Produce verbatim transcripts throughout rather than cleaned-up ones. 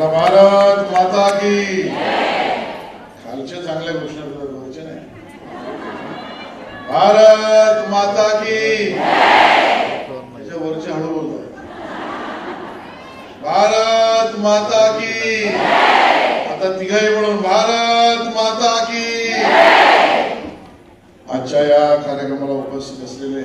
बोला भारत माता की। खालचे चांगल्या घोषणा करतात, वरचे नाही। भारत माता की। त्याच्या वरचे हळू बोलतात। भारत माता की। आता तिघाही म्हणून भारत माता की। आजच्या या कार्यक्रमाला उपस्थित असलेले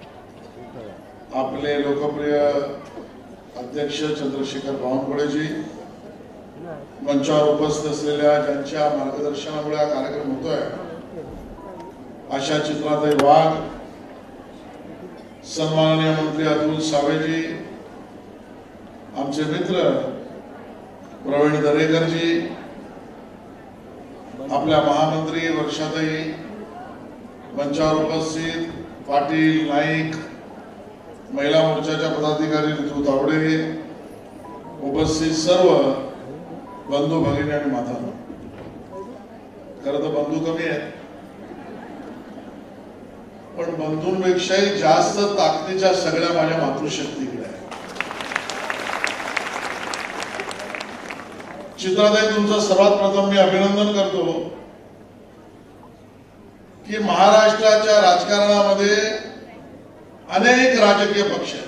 आपले लोकप्रिय अध्यक्ष चंद्रशेखर बावनकुळेजी, मंचावर उपस्थित असलेल्या ज्यांच्या मार्गदर्शनामुळे हा कार्यक्रम होतोय अशा चित्राताई वाघ, सन्माननीय मंत्री अतुल सावेजी, आमचे मित्र प्रवीण दरेकरजी, आपल्या महामंत्री वर्षाताई, मंचावर उपस्थित पाटील, नाईक, महिला मोर्चाच्या पदाधिकारी ऋतू तावडे, उपस्थित सर्व बंधू भगिनी आणि माता। खरं तर बंधू कमी आहेत, पण बंधूंपेक्षाही जास्त ताकदीच्या सगळ्या माझ्या मातृशक्तीकडे आहे। चित्राताई, तुमचं सर्वात प्रथम मी अभिनंदन करतो की महाराष्ट्राच्या राजकारणामध्ये अनेक राजकीय पक्ष आहेत,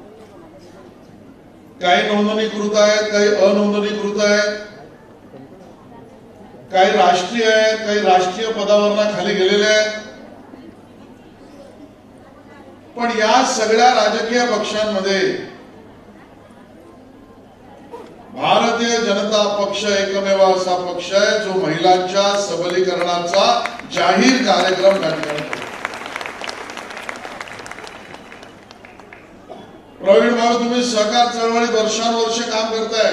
काही नोंदणीकृत आहेत, काही अनोंदणीकृत आहेत, काही राष्ट्रीय आहेत, काही राष्ट्रीय पदावर खाली गेलेले आहेत। पण या सगळ्या राजकीय पक्षांमध्ये भारतीय जनता पक्ष एकमेव असा पक्ष आहे जो महिलांच्या सबलीकरणाचा जाहीर कार्यक्रम त्या ठिकाणी करतो। प्रवीण भाऊ, तुम्ही सहकार चळवळीत वर्षानुवर्ष काम करताय।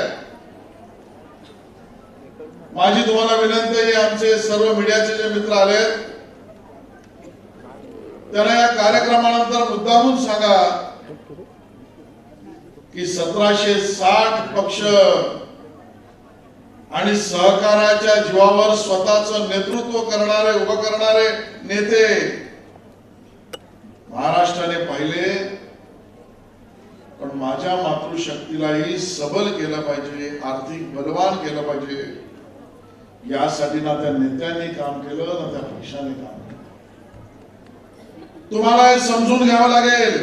माझी तुम्हाला विनंती आहे, आमचे सर्व मीडियाचे जे मित्र आलेत त्यांना या कार्यक्रमानंतर मुद्दामून सांगा की सतराशे साठ पक्ष आणि सहकाराच्या जीवावर स्वतःचं नेतृत्व करणारे, उभं करणारे नेते महाराष्ट्राने पाहिले, पण माझ्या मातृशक्तीलाही सबल केलं पाहिजे, आर्थिक बलवान केलं पाहिजे, यासाठी ना त्या नेत्यांनी काम केलं ना त्या पक्षाने काम केलं। तुम्हाला हे समजून घ्यावं लागेल,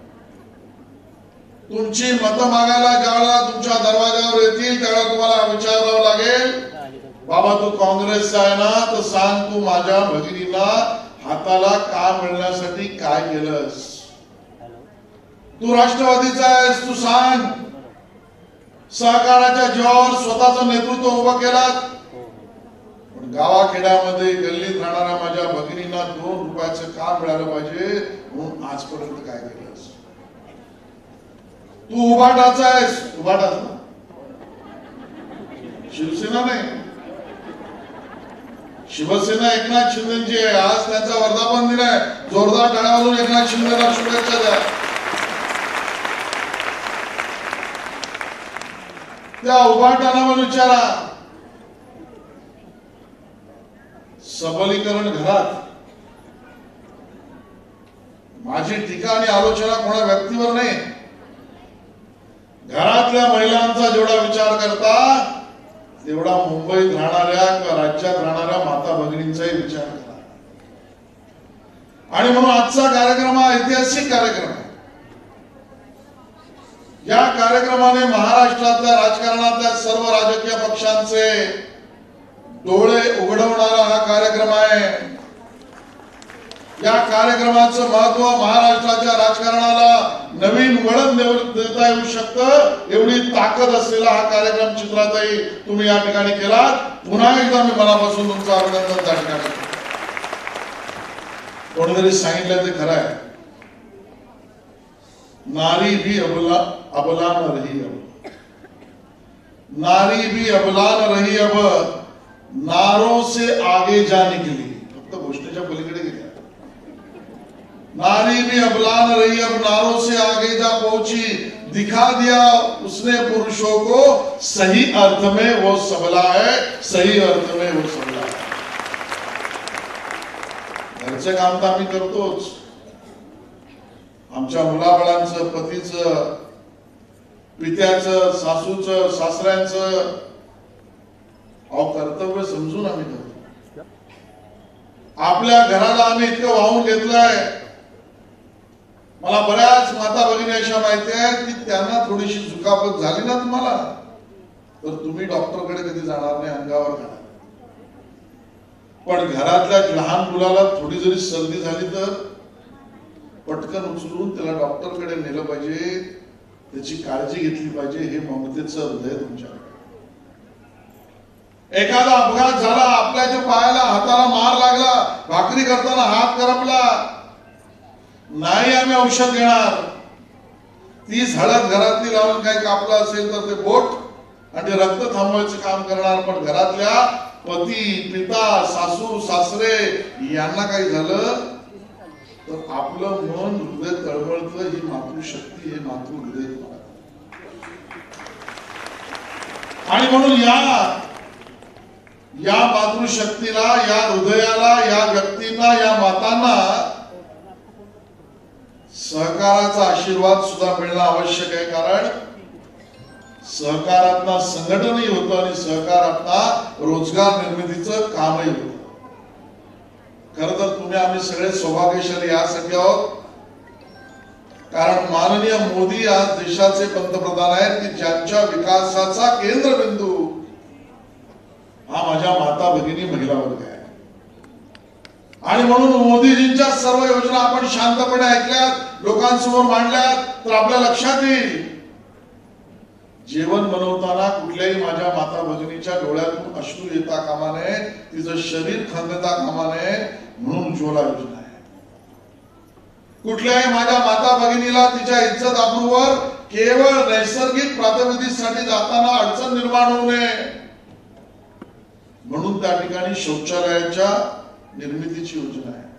तुमची मतं मागायला ज्यावेळेला तुमच्या दरवाजावर येतील त्यावेळेला तुम्हाला विचारावं लागेल, बाबा तू काँग्रेसचा आहे ना, तर सांग तू माझ्या भगिनीला हाताला काम मिळण्यासाठी काय केलंस? तू राष्ट्रवादीचा आहेस, तू सांग सहकाराच्या जीवावर स्वतःचं नेतृत्व उभं केलं, पण गावाखेड्यामध्ये गल्लीत राहणाऱ्या माझ्या भगिनींना दोन रुपयाचं काम मिळालं पाहिजे म्हणून आजपर्यंत काय केलंस? तू उभाटाचा आहेस, उभाटाच ना, शिवसेना नाही, शिवसेना एकनाथ शिंदेची आहे। आज त्यांचा वर्धापन दिन आहे, जोरदार टाळ्या वाजवून एकनाथ शिंदेला शुभेच्छा द्या। त्या उभाटांना पण विचारा, सबलीकरण घरात। माझी टीका आणि आलोचना कोणा व्यक्तीवर नाही, घरातल्या महिलांचा जेवढा विचार करता तेवढा मुंबईत राहणाऱ्या किंवा राज्यात राहणाऱ्या माता भगिनींचाही विचार करा। आणि म्हणून आजचा कार्यक्रम हा ऐतिहासिक कार्यक्रम आहे। या कार्यक्रमाने महाराष्ट्रातल्या राजकारणातल्या सर्व राजकीय पक्षांचे डोळे उघडवणारा हा कार्यक्रम आहे। या कार्यक्रमाचं महत्व महाराष्ट्राच्या राजकारणाला नवीन वळण देता येऊ शकतं, एवढी ताकद असलेला हा कार्यक्रम चित्राताई तुम्ही या ठिकाणी केलात। पुन्हा एकदा मी मनापासून तुमचं अभिनंदन त्या ठिकाणी करतो। कोणीतरी सांगितलं ते खरं आहे, नारी भी अबला अबला न रही अब, नारी भी अबला न रही अब, नारों से आगे जा निकली। फक्त गोष्टीच्या पलीकडे गेली। नारी भी अबला न रही अब, नारों से आगे जा पहुंची, दिखा दिया उसने पुरुषों को सही अर्थ में वो सबला है, सही अर्थ में वो सबला है। घरचं काम तर आम्ही करतोच, आमच्या मुलाबाळांचं, पतीचं पित्याचं, सासूचं, सासऱ्यांचं अहो कर्तव्य समजून आम्ही करतो. आपल्या घराला आम्ही इतकं वाहून घेतलंय. मला बऱ्याच माता भगिनी अशा माहिती आहेत की त्यांना थोडीशी दुखापत झाली ना तुम्हाला तर तुम्ही डॉक्टरकडे कधी जाणार नाही, अंगावर घाला. पण घरातल्या लहान मुलाला थोडी जरी सर्दी झाली तर पटकन उचलून त्याला डॉक्टरकडे नेलं पाहिजे, त्याची काळजी घेतली पाहिजे. हे ममतेचं हृदय तुमच्याकडे. एखादा अपघात झाला, आपल्याच्या पायाला हाताला मार लागला, भाकरी करताना हात करपला, नाही आम्ही औषध घेणार. तीच हळद घरातली लावून काही कापलं असेल तर ते बोट आणि ते रक्त थांबवायचं काम करणार. पण घरातल्या पती, पिता, सासू, सासरे यांना काही झालं तर आपलं मन हृदय तळमळतं. ही मातृशक्ती, हे मातृहृदय. आणि म्हणून या या मातृशक्तीला, या हृदयाला, या व्यक्तींना, या मातांना सहकाराचा आशीर्वाद सुद्धा मिळणं आवश्यक आहे. कारण सहकारातना संघटनही होतं आणि सहकारातना रोजगार निर्मितीचं कामही होतं. खर तर तुम्ही आम्ही सगळे सौभाग्यशाली यासाठी आहोत कारण माननीय मोदी आज देशाचे पंतप्रधान आहेत की ज्यांच्या विकासाचा केंद्रबिंदू हा माझ्या माता भगिनी महिला वर्ग आहे. आणि म्हणून मोदीजींच्या सर्व योजना आपण शांतपणे ऐकल्यात, लोकांसमोर मांडल्यात तर आपल्या लक्षात येईल जेवण बनवताना कुठल्याही माझ्या माता भगिनीच्या डोळ्यातून अश्रू येता कामा नये, तिचं शरीर खंगता कामा नये, म्हणून उज्ज्वला योजना आहे. कुठल्याही माझ्या माता भगिनीला तिच्या इज्जत आबरूवर केवळ नैसर्गिक प्रातिनिधिकसाठी जाताना अडचण निर्माण होऊ नये म्हणून त्या ठिकाणी शौचालयाच्या निर्मितीची योजना आहे.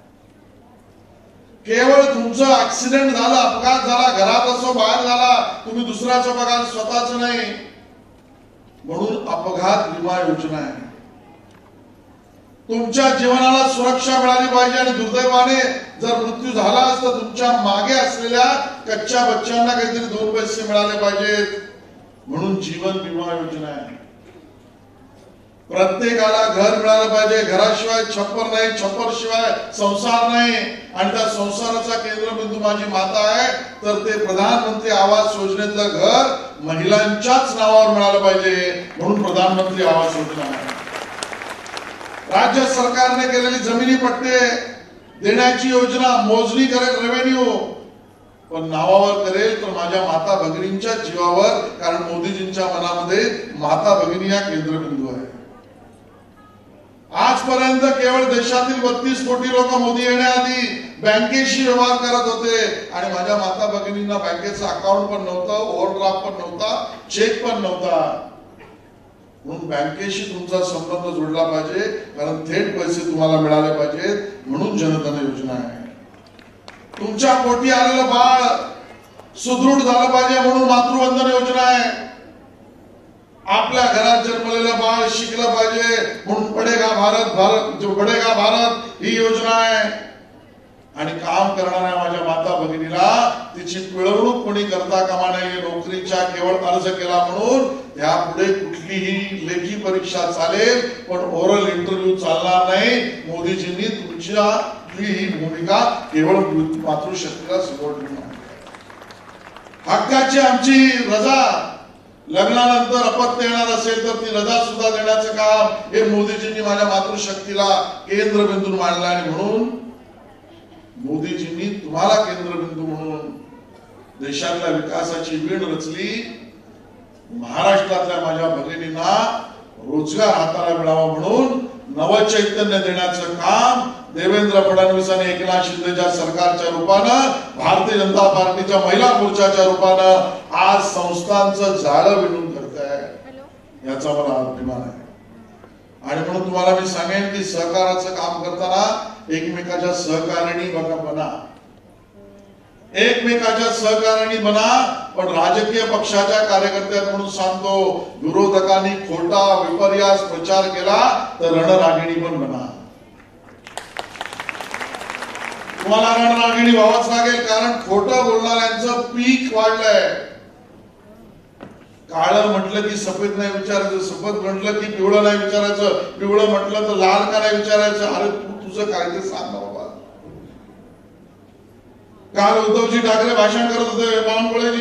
केवळ तुमचं ऍक्सिडेंट झाला, अपघात झाला, घरात असो बाहेर झाला, तुम्ही दुसऱ्याचं बघा, स्वतःच नाही, म्हणून अपघात विमा योजना आहे. तुमच्या जीवनाला सुरक्षा मिळाली पाहिजे आणि दुर्दैवाने जर मृत्यू झाला तर तुमच्या मागे असलेल्या कच्च्या बच्चांना काहीतरी दोन पैसे मिळाले पाहिजेत म्हणून जीवन विमा योजना आहे. प्रत्येकाला घर मिळालं पाहिजे. घराशिवाय छप्पर नाही, छप्पर शिवाय संसार नाही. आणि त्या संसाराचा केंद्रबिंदू माझी माता आहे तर ते प्रधानमंत्री आवास योजनेतलं घर महिलांच्याच नावावर मिळालं पाहिजे म्हणून प्रधानमंत्री आवास योजना आहे. राज्य सरकारने केलेली जमिनी पट्टे देण्याची योजना मोजणी करेल रेव्हेन्यू, पण नावावर करेल तर माझ्या माता भगिनींच्या जीवावर, कारण मोदीजींच्या मनामध्ये माता भगिनी या केंद्रबिंदू आहे. आजपर्यंत केवळ देशातील बत्तीस कोटी लोक मोदी येण्याआधी बँकेशी व्यवहार करत होते आणि माझ्या माता भगिनींना बँकेचं अकाउंट पण नव्हतं, ओव्हरड्राफ्ट पण नव्हता, चेक पण नव्हता. म्हणून बँकेशी तुमचा संबंध जोडला पाहिजे कारण थेट पैसे तुम्हाला मिळाले पाहिजेत म्हणून जनधन योजना आहे. तुमच्या पोटी आलेलं बाळ सुदृढ झालं पाहिजे म्हणून मातृवंदन योजना आहे. आपल्या घरात जन्मलेलं बाळ शिकलं पाहिजे म्हणून पडेगा भारत भारत जो पडेगा भारत ही योजना आहे. आणि काम करणाऱ्या माझ्या माता भगिनीला तिची पिळवणूक कोणी करता कामा नये. नोकरीच्या केवळ अर्ज केला म्हणून यापुढे कुठलीही लेखी परीक्षा चालेल पण ओरल इंटरव्ह्यू चालणार नाही. मोदीजींनी तुमच्या ही भूमिका केवळ मातृशक्तीला समोर ठेवणार. हक्काची आमची रजा, लग्नानंतर अपत्य येणार असेल तर ती रजा सुद्धा देण्याचं काम हे मोदीजींनी माझ्या मातृशक्तीला केंद्रबिंदू मांडलं. आणि म्हणून मोदीजींनी तुम्हाला केंद्रबिंदू म्हणून देशातल्या विकासाची वीण रचली. महाराष्ट्रातल्या माझ्या भगिनींना रोजगार हाताला मिळावा म्हणून नवचैतन्य देण्याचं काम देवेंद्र फडणवीस आणि एकनाथ शिंदेच्या सरकारच्या रूपानं, भारतीय जनता पार्टीच्या महिला मोर्चाच्या रूपानं आज संस्थांचं जाळं विणून करताय, याचा मला अभिमान आहे. आणि म्हणून तुम्हाला मी सांगेन की सहकाराचं काम करताना एकमेकाच्या सहकारिणी बघा बना, एकमेकाच्या सहकारिणी बना. पण राजकीय पक्षाच्या कार्यकर्त्या म्हणून सांगतो, विरोधकांनी खोटा विपर्यास प्रचार केला तर रणरागिणी पण बना. तुम्हाला रणरागिणी व्हावंच लागेल कारण खोटं बोलणाऱ्यांचं पीक वाढलंय. काळं म्हटलं की सफेद नाही विचारायचं, सफेद म्हटलं की पिवळं नाही विचारायचं, पिवळं म्हटलं तर लाल का नाही विचारायचं. अरे तू तुझं काय ते सांग ना बाबा. काल उद्धवजी ठाकरे भाषण करत होते बावनकुळेजी.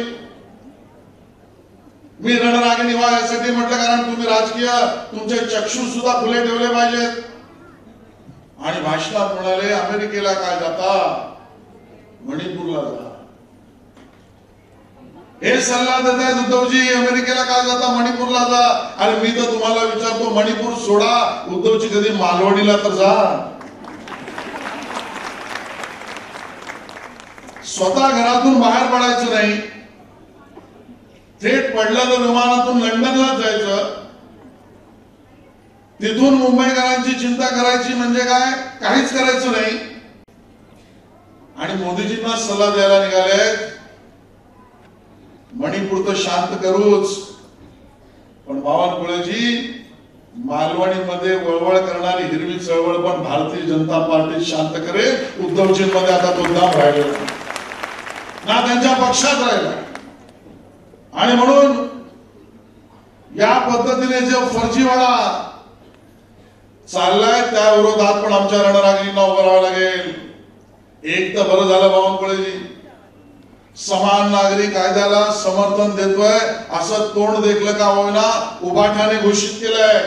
मी रणरागिणी व्हा यासाठी म्हटलं कारण तुम्ही राजकीय तुमचे चक्षु सुद्धा खुले ठेवले पाहिजेत. आणि भाषणात म्हणाले अमेरिकेला काय जाता, मणिपूरला जा. हे सल्ला देत आहेत उद्धवजी, अमेरिकेला काय जाता, मणिपूरला जा. अरे मी तर तुम्हाला विचारतो, मणिपूर सोडा, उद्धवजी कधी मालवणीला तर जा. स्वतः घरातून बाहेर पडायचं नाही, थेट पडलं तर विमानातून लंडनलाच जायचं. तिथून मुंबईकरांची चिंता करायची म्हणजे काय, काहीच करायचं नाही. आणि मोदीजींना सल्ला द्यायला निघाले, मणिपूर तर शांत करूच, पण बावनकुळेजी मालवणीमध्ये वळवळ करणारी हिरवी चळवळ पण भारतीय जनता पार्टी शांत करेल. उद्धवजींमध्ये आता तो दम राहिलेला ना, त्यांच्या पक्षात राहिला. आणि म्हणून या पद्धतीने जो फर्जीवाडा चाललाय त्या विरोधात पण आमच्या रणरागिणींना उभं राहावं लागेल. एक तर बरं झालं बावनकुळेजी, समान नागरी कायद्याला समर्थन देतोय असं तोंड देखलं का होईना उभाठाने घोषित केलंय.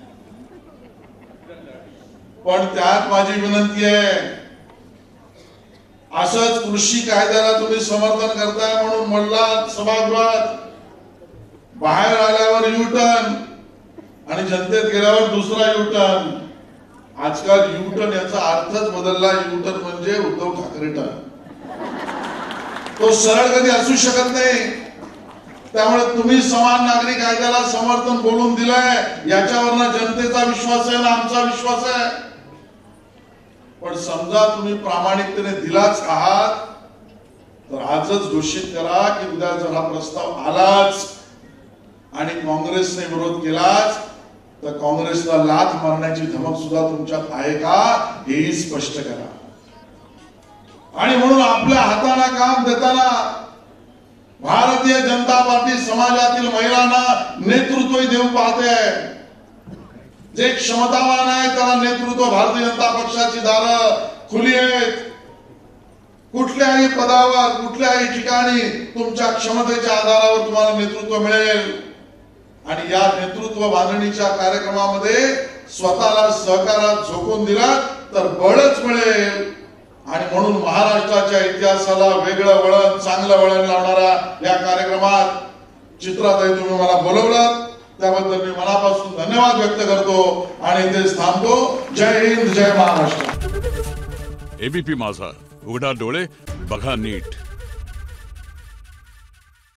पण त्यात माझी विनंती आहे, असंच कृषी कायद्याला तुम्ही समर्थन करताय म्हणून म्हणला सभागृहात, बाहेर आल्यावर युटर्न आणि जनतेत गेल्यावर दुसरा युटर्न. आजकाल युटर्न याचा अर्थच बदलला. युटर्न म्हणजे उद्धव ठाकरे टर्न. तो सरळ कधी असू शकत नाही. त्यामुळे तुम्ही समान नागरी कायद्याला समर्थन बोलून दिलंय, याच्यावरनं जनतेचा विश्वास आहे ना आमचा विश्वास आहे. पण समजा तुम्ही प्रामाणिकतेने दिलाच आहात तर आजच घोषित करा की उद्या जर हा प्रस्ताव आलाच आणि काँग्रेसने विरोध केलाच तर काँग्रेसला लाथ मारण्याची धमक सुद्धा तुमच्यात आहे का हेही स्पष्ट करा. आणि म्हणून आपल्या हाताना काम देताना भारतीय जनता पार्टी समाजातील महिलांना नेतृत्व देऊ पाहते. जे क्षमतावान आहे त्याला नेतृत्व, भारतीय जनता पक्षाची दारं खुली आहेत. कुठल्याही पदावर कुठल्याही ठिकाणी तुमच्या क्षमतेच्या आधारावर तुम्हाला नेतृत्व मिळेल. आणि या नेतृत्व बांधणीच्या कार्यक्रमामध्ये स्वतःला सहकारात झोकून दिला तर बळच मिळेल. आणि म्हणून महाराष्ट्राच्या इतिहासाला वेगळं वळण, चांगलं वळण लावणारा या कार्यक्रमात चित्राताई तुम्ही मला बोलवलं त्याबद्दल मी मनापासून धन्यवाद व्यक्त करतो आणि इथेच थांबतो. जय हिंद, जय महाराष्ट्र. एबीपी माझा, उघडा डोळे बघा नीट.